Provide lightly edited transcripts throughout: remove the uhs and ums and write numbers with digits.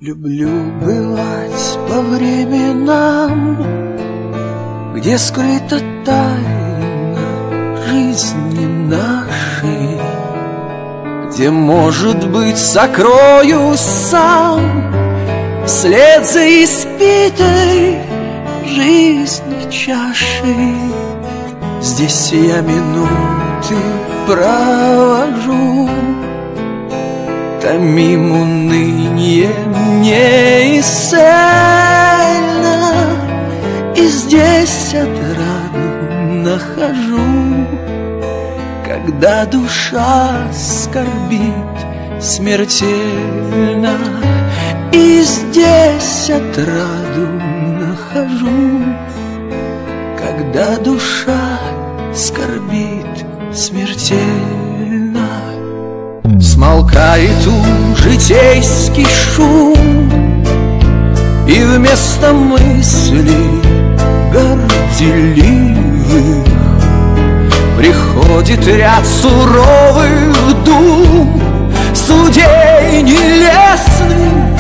Люблю бывать по временам, где скрыта тайна жизни нашей, где, может быть, сокроюсь сам вслед за испитой жизни чашей. Здесь я минуты провожу, томим уныние неисцельно, и здесь отраду нахожу, когда душа скорбит смертельно. И здесь отраду нахожу, когда душа скорбит смертельно. Смолкает житейский шум, и вместо мыслей горделивых приходит ряд суровых дум, судей нелестных,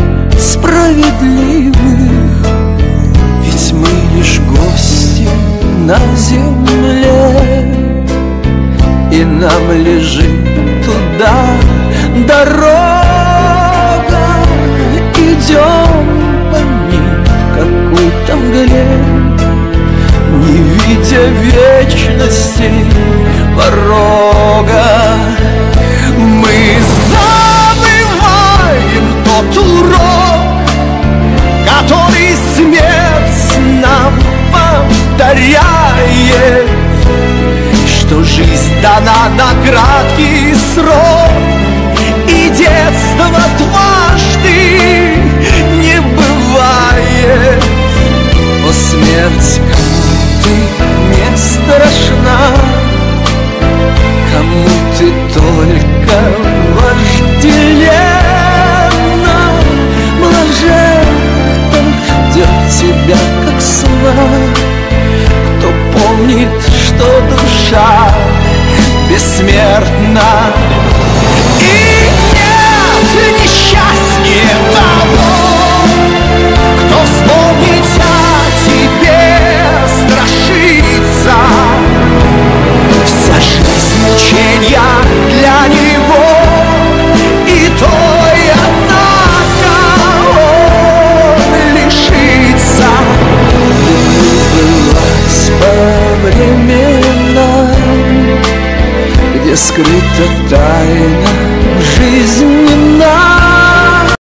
справедливых. Ведь мы лишь гости на земле, и нам лежит туда дорога. Идем по ней в какой-то мгле, не видя вечности порога. Мы забываем тот урок, который смерть нам повторяет, что жизнь дана на краткий срок, и детство твое